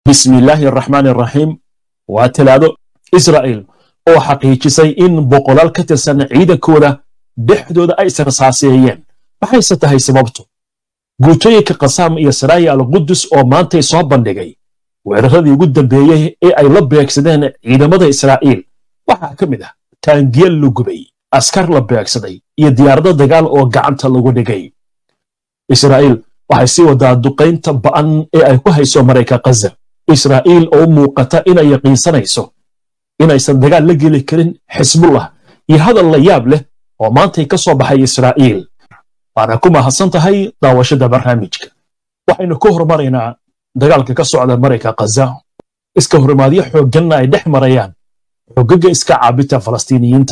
بسم الله الرحمن الرحيم واتلادو إسرائيل oo xaqiijisay in boqolaal ka tirsan ciidankooda dhexdooda ay israsaasiyeen waxayse tahay sababtu guutooyinka qasaam iyo saraaya al-qudus oo maantay soo bandhigay weeraradii ugu dambeeyay ee ay la beegsadeen ciidamada Israa'iil waxa ka mid ah taangiyal la gubay askar la beegsaday iyo diyaarado dagaal oo gacanta lagu dhigay Israa'iil waxay sii wadaa duqeynta ba'an ee ay ku hayso Mareykanka Gaza Israa'iil oo muuqata inay yaqiinsanayso inaysan dagaal la geli karin Xisbullah iyo hadal la yaab leh oo maantay ka soo baxay Israa'iil waana ku mahadsan tahay daawashada barnaamijka waxaynu ku hormaraynaa dagaalka ka socda Mareykanka Gaza iska hormaadiyo xooggan ay dhex marayaan xoogagga iska caabinta Falastiiniyiinta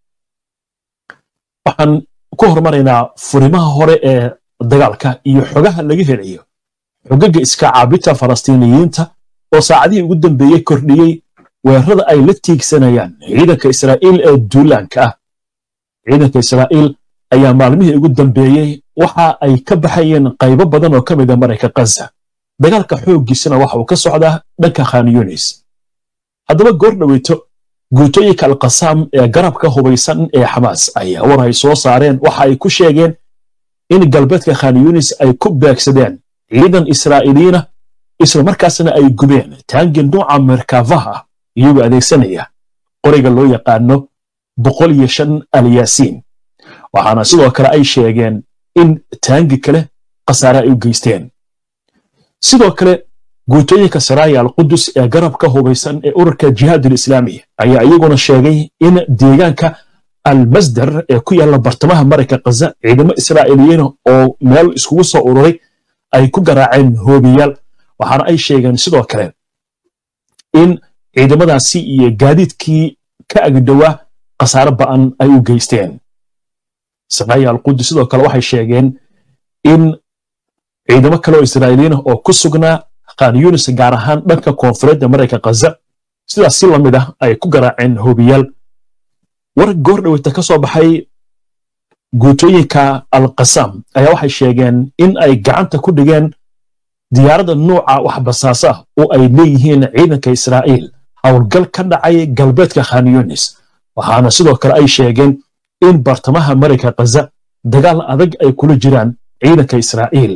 waxaan ku hormaraynaa furimaha hore ee dagaalka iyo xogaha laga helayo xoogagga iska caabinta Falastiiniyiinta oo saacadihii ugu dambeeyay kordhiyay weerarada ay la tiigsanayaan ciidanka Israa'iil ee duulaanka ah ciidanka Israa'iil ayaa maalmihii ugu dambeeyay waxa ay ka baxayeen qaybo badan oo ka mid ah Mareykanka Gaza dagaalka xooggiisana waxa uu ka socdaa dhanka Khan Yunis haddaba goor dhaweyto guutooyinka al-Qassam ee garabka hubaysan ee Xamaas ayaa war ay soo saareen waxa ay ku sheegeen in galbeedka Khan Yunis ay ku beegsadeen ciidan Israa'iiliyiin isla markaasna ay gubeen taangi nooca Merkavaha iyagoo adeegsanaya qoriga loo yaqaano 105 al-Yaasiin waxaana sidoo kale ay sheegeen in taangi kale khasaare ay u geysteen sidoo kale guutooyinka Saraaya al-Qudus ee garabka hubaysan ee ururka Jihaad al-Islaami ayaa iyaguna sheegay in deegaanka al-Masdar ee ku yaala bartamaha Mareykanka Gaza ciidamo Israa'iiliyiin oo meel iskugu soo ururay ay ku garaaceen hoobiyaal waxaana ay sheegeen sidoo kale in ciidamadaasi iyo gaadiidkii ka agdhowa khasaare ba'an ay u geysteen Saraaya al-Qudus sidoo kale waxay sheegeen in ciidamo kale oo Israa'iiliyiin oo ku sugnaa Khan Yunis gaar ahaan dhanka koonfureed ee Mareykanka Gaza sidaas si lamid ah ay ku garaaceen hoobiyaal war goor dhaweyta ka soo baxay guutooyinka al-Qassam ayaa waxay sheegeen in ay gacanta ku dhigeen diyaaradda nooca wax basaasa oo ay leeyihiin ciidanka Israa'iil howlgal ka dhacay galbeedka Khan Yunis waxaana sidoo kale ay sheegeen in bartamaha Mareykanka Gaza dagaal adag ay kula jiraan ciidanka Israa'iil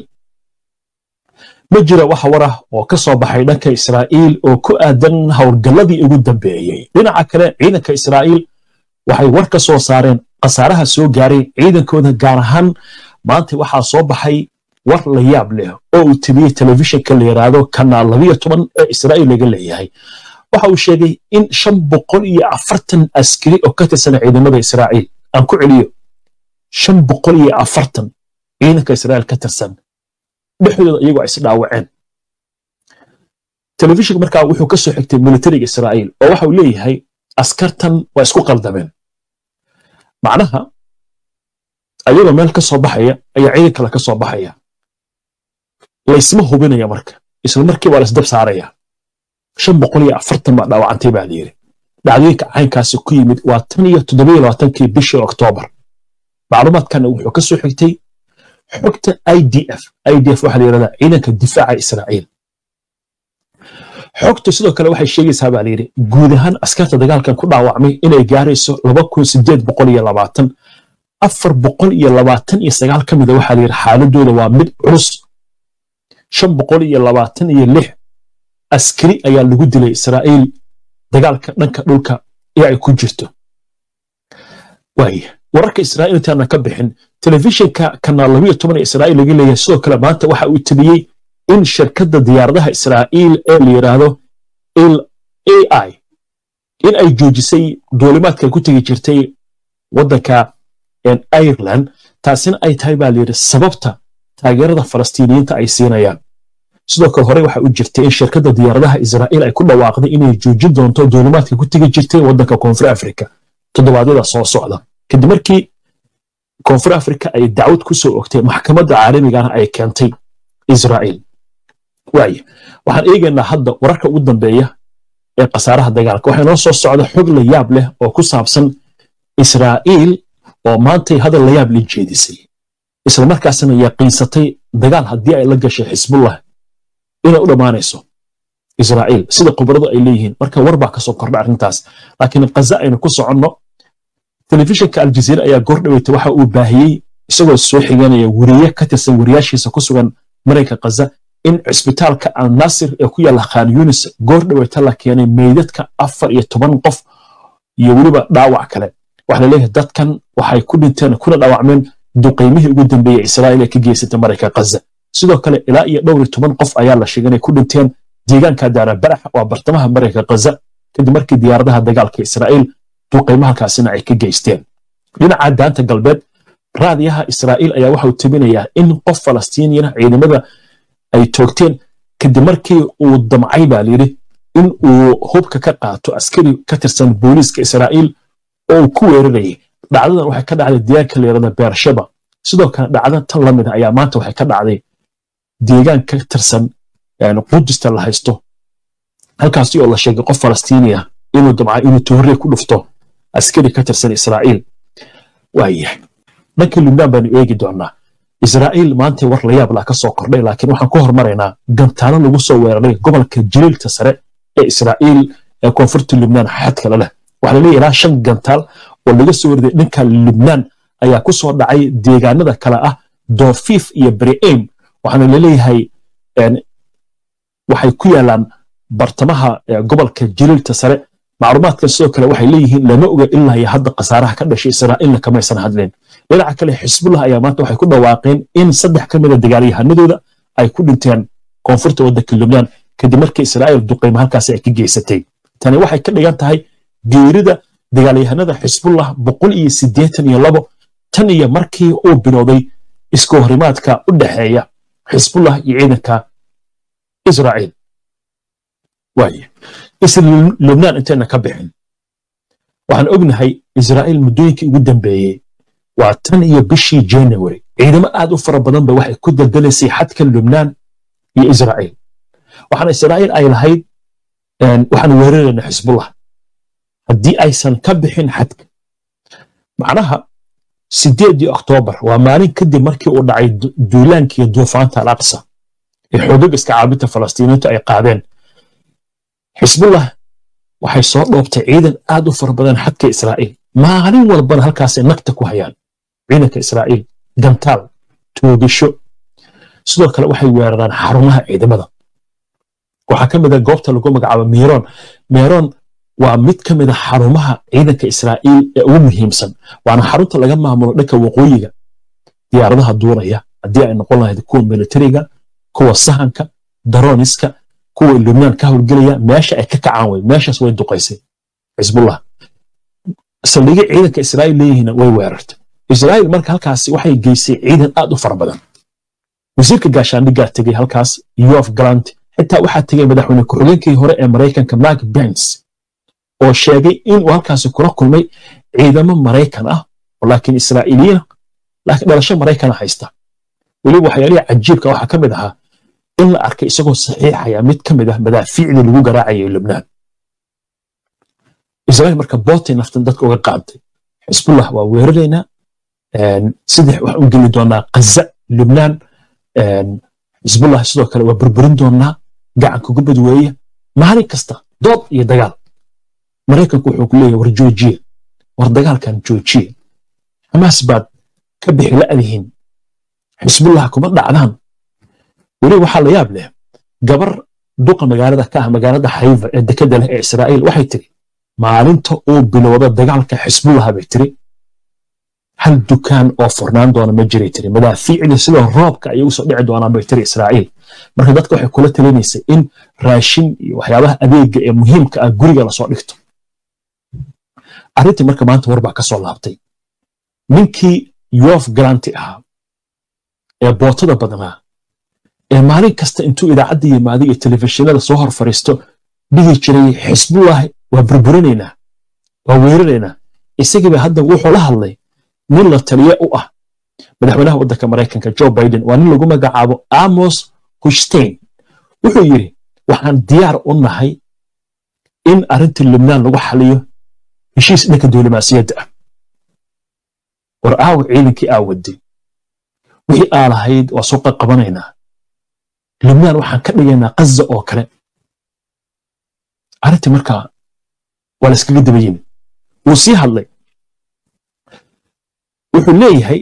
ma jira wax war ah oo ka soo baxay dhanka Israa'iil oo ku aadan howlgalladii ugu dambeeyay dhinaca kale ciidanka Israa'iil waxay war ka soo saareen khasaaraha soo gaaray ciidankooda gaar ahaan maanta waxaa soo baxay war la yaab leh oo uu tabiyay telefishinka la yiraahdo Kanaal 12 ee Israa'iil laga leeyahay waxa uu sheegay in 540 askari oo ka tirsan ciidamada Israa'iil aan ku celiyo 540 ciidanka Israa'iil ka tirsan dhexdooda iyagoo is dhaawaceen telefishinka markaa wuxuu ka soo xigtay militariga Israa'iil oo waxa uu leeyahay askartan waa isku qaldameen macnaha ayagoo meel ka soo baxaya ayaa ciidan kale ka soo baxaya laysma hubinaya marka isla markii waa la isdab saaraya 540 ma dhaawacantay baa yiri dhacdooyinka caynkaasi ku yimid waa 27 bishii Oktoobar macluumaadkan wuxuu ka soo xigtay xogta IDF waxa la yiraahdaa ciidanka difaaca Israa'iil xogtu sidoo kale waxay sheegaysaa baa yiri guud ahaan askarta dagaalkan ku dhaawacmay inay gaarayso 2820 429 ka mid ah waxa la yiri xaaladooda waa mid culus 526 askari ayaa lagu dilay Israa'iil dagaalka dhanka dhulka ee ay ku jirto wararka Israa'iil intaana ka bixin telefishinka Kanaal 12 ee Israa'iil laga leeyahay sidoo kale maanta waxa uu tabiyay in shirkadda diyaaradaha Israa'iil ee la yiraahdo AI in ay joojisay duulimaadka ku tagi jirtay wadanka Ireland taasina ay tahay baa la yiri sababta taageerada Falastiiniyiinta ay siinayaan sidoo kale hore waxa uu jirtay in shirkadda diyaaradaha Israa'iil ay ku dhawaaqday inay joojin doonto duulimaadka ku tagi jirtay wadanka Koonfur Afrika toddobaadyada soo socda kadib markii Koonfur Afrika ay dacwad ku soo ogtay maxkamadda caalamiga ah ay keentay Israa'iil waxaan eegaynaa hadda wararka ugu dambeeya ee khasaaraha dagaalka waxaa noo soo socda xog la yaab leh oo ku saabsan Israa'iil oo maantay hadal la yaab la jeedisay isla markaasna yaqiinsatay dagaal haddii ay la gashay Xisbullah inay u dhamaanayso إسرائيل سيدا قبرضة إليهن مركا وربع كسو كردع رنتاس لكن القزاء إنه كسو عنه تلفزيون كالجزيرة أيا قرد ويتوحى وباهيي isagoo soo xiganaya wariye ka tirsan wariyaashiisa ku sugan marayka qaza in cisbitaalka al-nasir ee ku yaala khan yunis goor dhaweeta la keenay meydadka 14 qof iyo waliba dhaawac kale waxa la leeyahay dadkan waxay ku dhinteen kuna dhaawacmeen duqeymihii ugu dambeeyay Israa'iil ee ka geysatay marayka qaza sidoo kale ilaa iyo dhowr 10 qof ayaa la sheegay inay ku dhinteen deegaanka Daara Barax oo bartamaha marayka qaza kadib markii diyaaradaha dagaalka Israa'iil duqeymaha kaasina ay ka geysteen dhinaca daanta galbeed raadiyaha Israa'iil ayaa waxa uu tabinayaa in qof Falastiiniyiin ciidamada ay toogteen kadib markii uu damcay baa yiri in uu hubka ka qaato askari ka tirsan booliiska Israa'iil oo ku weeraray dhacdadan waxay ka dhacday deegaanka leerada Beersheba sidoo kale dhacdadan tan lamid ah ayaa maanta waxay ka dhacday deegaan ka tirsan Qudus la haysto halkaas oo la sheegay qof Falastiiniya inuu damcay inuu toorre ku dhufto askari ka tirsan Israa'iil waayahay markii Lubnaan baan eegi doonaa Israa'iil maanta war la yaab la ka soo kordhay laakiin waxaan ku hormaraynaa gantaano lagu soo weeraray gobolka Jiliilta sare ee Israa'iil ee koonfurta Lubnaan xadka leh waxa la leeyahay 5 gantaal oo laga soo weeraray dhanka Lubnaan ayaa ku soo dhacay deegaanada kala ah Doofif iyo Bereim waxaana la leeyahay waxay ku yaalaan bartamaha gobolka Jiliilta sare macluumaadka sidoo kale waxay leeyihiin lama oga ilaa iyo hadda qasaaraha ka dhashay Israa'iil kama aysan hadleen dhinaca kale Xisbullah ayaa maanta waxay ku dhawaaqeen in 3 kamid ah dagaalyahanadooda ay ku dhinteen koonfurta waddanka Lubnaan kadib markii Israa'iil duqeymo halkaas ay ka geysatay tani waxay ka dhigan tahay geerida dagaalyahanada Xisbullah 182 tan iyo markii uu bilowday isku horimaadka u dhaxeeya Xisbullah iyo ciidanka Israa'iil Lubnaan intayna ka bixin waxaan ognahay Israa'iil muddooyinkii ugu dambeeyay waa tan iyo bishii January ciidamo aad u fara badan ba waxay ku daldalaysay xadka Lubnaan iyo Israa'iil waxaan Israa'iil ay lahayd waxaan weerarayna Xisbullah haddii aysan ka bixin xadka macnaha 8 Oktoobar waa maalin kadib markii uu dhacay duulaankii duufaanta Al-Aqsa ee xoogag iska caabinta Falastiiniintu ay qaadeen Xisbullah waxay soo dhoobtay ciidan aad u fara badan xadka Israa'iil maalin walbana halkaas ay nagta ku hayaan ciidanka Israa'iil gantaal toogasho sidoo kale waxay weeraraan xarumaha ciidamada waxa kamid ah goobta lagu magacaabo Meron waa mid kamid ah xarumaha ciidanka Israa'iil ee ugu muhiimsan waana xarunta laga maamulo dhanka waqooyiga diyaaradaha duulaya haddii ay noqon lahayd kuwa militariga kuwa sahanka daroniska kuwa Lubnaan ka howlgelaya meesha ay ka kacaan way meeshaas way duqaysay Xisbullah saldhigga ciidanka Israa'iil leeyihiin way weerartay Israa'iil marka halkaas waxay geysay ciidan aad u fara badan wasiirka gaashaandhigga tagay halkaas Yoav Gallant xitaa waxa tagay madaxweyne ku-xigeenkii hore ee Mareykanka Mike Pence oo sheegay in uu halkaas kula kulmay ciidamo Mareykan ah laakiin Israa'iiliyiin laakiin dhalasho Mareykan haysta waliba waxyaalaha cajiibka waxa kamid ahaa in la arkay isagoo saxiixaya mid kamid ah madaafiicda lagu garaacay Lubnaan Israa'iil marka bootay naftan dadka uga qaabtay Xisbullah waa weerarayna sidii wax u geli doonaa Gaza Lubnaan Xisbullah sidoo kale waa burburin doonaa gacanka gubad weeye maalin kasta dood iyo dagaal Mareykanku wuxuu ku leeyahay war joojiye war dagaalkan joojiye Hamas baad ka bixi la'dihiin Xisbullah kuma dhacdaan weli waxa la yaab leh gabar duqa magaalada ka ah magaalada Haifa ee dekada leh ee Israa'iil waxay tiri maalinta uu bilowday dagaalka Xisbullah bay tiri hal dukaan oo furnaan doona ma jiray tiri madaafiicda sida roobka ay u soo dhici doonaan bay tiri Israa'iil marka dadka waxay kula talinaysay in raashin iyo waxyaabaha adeega ee muhiimka ah guriga la soo dhigto arrintii marka maanta warba ka soo laabtay ninkii Yoav Gallant ahaa ee bootada badnaa ee maalin kasta intuu idaacadda yimaado iyo telefishinada soo hor fariisto dhihi jiray Xisbullah waa burburinayna waa weerarayna isagiiba hadda wuxuu la hadlay nin la taliye u ah madaxweynaha waddanka Mareykanka Joe Biden waa nin lagu magacaabo Amos Hochstein wuxuu yiri waxaan diyaar u nahay in arrinta Lubnaan lagu xaliyo heshiis dhanka diblomaasiyadda ah war ciidankii aawaday wixii aan lahayd waa soo qabanaynaa Lubnaan waxaan ka dhigaynaa Gaza oo kale arrintii markaa waa la iskaga daba yimid wuu sii hadlay wuxuu leeyahay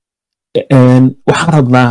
waxaan rabnaa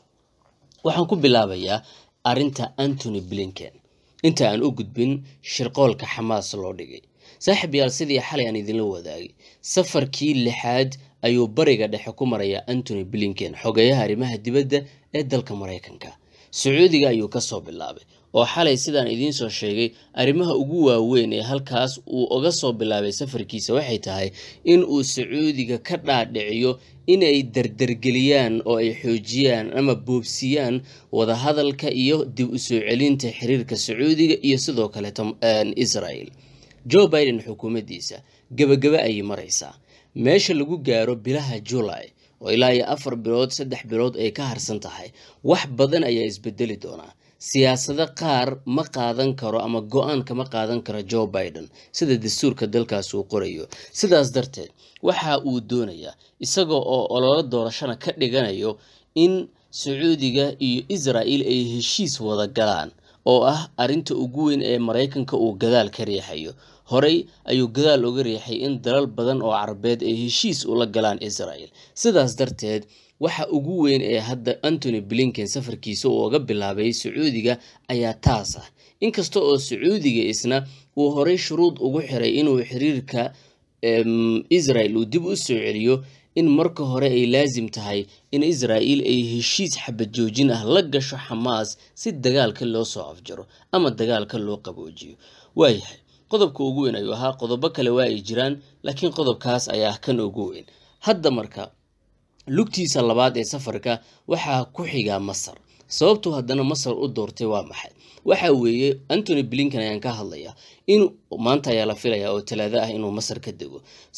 waxaan ku bilaabayaa arinta Anthony Blinken inta aan u gudbin shirqoolka Xamaas loo dhigay saaxiib yaal sidii xalay aan idin la wadaagay safarkii lixaad ayuu bariga dhexe ku maraya Anthony Blinken xogayaha arrimaha dibadda ee dalka Mareykanka Sacuudiga ayuu ka soo bilaabay oo xalay sidaan idin soo sheegay arrimaha ugu waaweyn ee halkaas uu uga soo bilaabay safarkiisa waxay tahay in uu Sacuudiga ka dhaadhiciyo inay dardargeliyaan oo ay xoojiyaan ama boobsiyaan wada hadalka iyo dib u soo celinta xiriirka Sacuudiga iyo sidoo kale Israel Joe Biden xukuumaddiisa gabagaba ay maraysaa meesha lagu gaaro bilaha July oo ilaa 4 bilood 3 bilood ay ka harsan tahay wax badan ayaa isbedeli doona siyaasada qaar ma qaadan karo ama go'aan kama qaadan karo Joe Biden sida dastuurka dalkaas uu qorayo sidaas darteed waxa uu doonayaa isagoo oo olole doorashada ka dhiganayo in Sacuudiga iyo Israel ay heshiis wada galaan oo ah arinta ugu weyn ee Mareykanka uu gadaal ka riixayo horey ayuu gadaal uga riixay in dalal badan oo Carabeed ay heshiis ula galaan Israel sidaas darteed waxa ugu weyn ee hadda Anthony Blinken safarkiisa uu uga bilaabay Sacuudiga ayaa taas ah inkasta oo Sacuudiga isna uu horey shuruud ugu xiray inuu xiriirka Israel uu dib u soo celiyo in marka hore ay laazim tahay in Israel ay heshiis xabad joojin ah la gasho Xamaas si dagaalka loo soo afjaro ama dagaalka loo qaboojiyo waayahay qodobka ugu weyn ayuu ahaa qodobo kale waa ay jiraan laakiin qodobkaas ayaa kan ugu weyn hadda marka lugtiisa labaad ee safarka waxa ku xiga Masar sababtu haddana Masar u doortay waa maxay waxa weeye Anthony Blinken ayaan ka hadlaya in maanta ayaa la filayaa oo talaada ah inuu Masar ka dego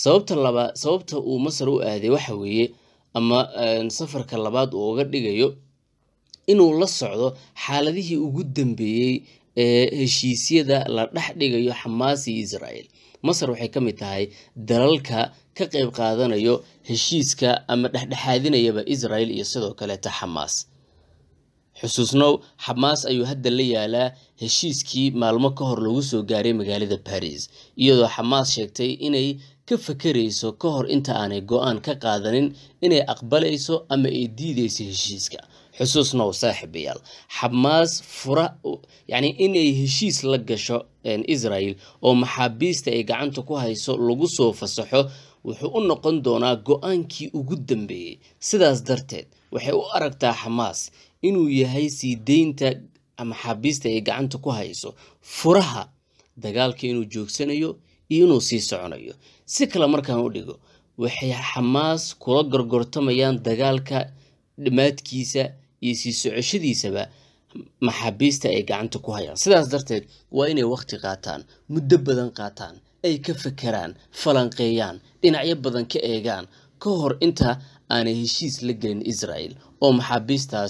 sababta uu Masar u aaday waxa weeye ama safarka labaad uu uga dhigayo inuu la socdo xaaladihii ugu dambeeyay ee heshiisyada la dhax dhigayo Xamaas iyo Israel Masar waxay ka mid tahay dalalka ka qayb qaadanayo heshiiska ama dhaxdhaxaadinayaba Israel iyo sidoo kale Xamaas xusuusnow Xamaas ayuu hadda la yaalaa heshiiskii maalmo ka hor lagu soo gaaray magaalada Paris iyadoo Xamaas sheegtay inay ka fakarayso ka hor inta aanay go'aan ka qaadanin inay aqbalayso ama ay diidayso heshiiska xusuusnow saaxiibayaal Xamaas yani inay heshiis la gasho Israel oo maxaabiista ay gacanta ku hayso lagu soo fasaxo wuxuu u noqon doonaa go'aankii ugu dambeeyay sidaas darteed waxay u aragtaa Xamaas inuu yahay sii deynta maxaabiista ay gacanta ku hayso furaha dagaalka inuu joogsanayo iyo inuu sii soconayo si kale markaan u dhigo waxay Xamaas kula gorgortamayaan dagaalka dhimaadkiisa iyo sii socoshadiisaba maxaabiista ay gacanta ku hayaan sidaas darteed waa inay waqti qaataan muddo badan qaataan ay ka fakaraan falanqeeyaan dhinacyo badan ka eegaan ka hor inta aanay heshiis la gelin Israel oo maxaabiistaas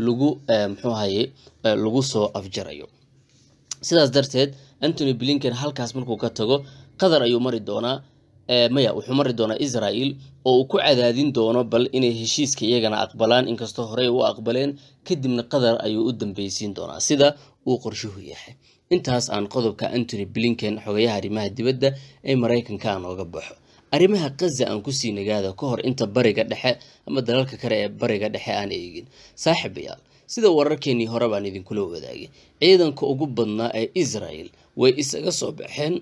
lagu soo afjarayo sidaas darteed Anthony Blinken halkaas markuu ka tago qadar ayuu mari doonaa wuxuu mari doonaa Israel oo uu ku cadaadin doono bal inay heshiiska iyagana aqbalaan inkastoo horey u aqbaleen kadibna qadar ayuu u dambaysiin doonaa sida uu qorshuhu yahay intaas aan qodobka Anthony Blinken xogayaha arrimaha dibadda ee Mareykanka aan uga baxo arrimaha Gaza aan ku sii nagaada ka hor inta bariga dhexe ama dalalka kale ee bariga dhexe aan eegin saaxiibayaal sida wararkeennii hore baan idinkula wadaagay ciidanka ugu badnaa ee Israel way isaga soo baxeen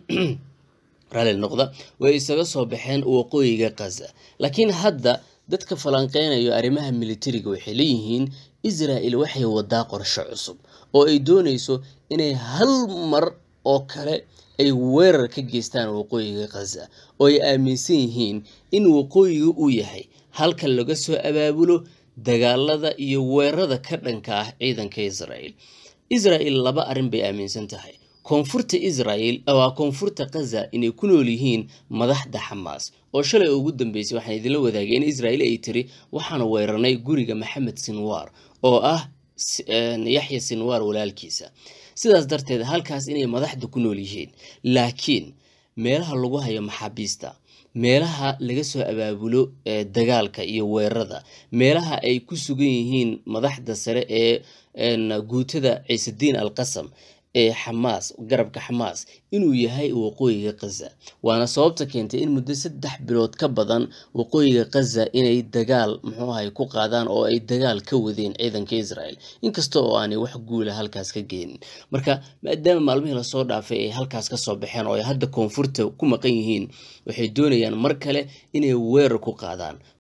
way isaga soo baxeen waqooyiga Gaza laakiin hadda dadka falanqeynaya arrimaha militariga waxay leeyihiin Israel waxay wadaa qorshe cusub oo ay doonayso inay hal mar oo kale ay weerar ka geystaan waqooyiga Gaza oo ay aaminsan yihiin in waqooyigu uu yahay halka laga soo abaabulo dagaalada iyo weerarada ka dhanka ah ciidanka Israel laba arin bay aaminsan tahay koonfurta Israel oo koonfurta Gaza inay ku nool yihiin madaxda Xamaas oo shalay ugu dambeysay waxaan idinla wadaagay in Israel ay tiri waxaan weerarnay guriga Maxamed Sinwar oo ah Yahya Sinwar walaalkiisa sidaas darteed halkaas inay madaxda ku nool yihiin laakiin meelaha lagu hayo maxaabiista meelaha laga soo abaabulo dagaalka iyo weerarada meelaha ay ku sugan yihiin madaxda sare ee guutada Ciisadiin al-Qasam ee xamaas garabka xamaas inuu yahay waqooyiga Gaza waana sababta keentay in muddo 3 bilood ka badan waqooyiga Gaza inay dagaal muxuu ahay ku qaadaan oo ay dagaal ka wadeen ciidanka Israel inkastoo oo aanay wax guul ah halkaas ka geenin marka maadaama maalmihii la soo dhaafay ay halkaas ka soo baxeen oo ay hadda koonfurta ku maqan yihiin waxay doonayaan mar kale inay weerar ku qaadaan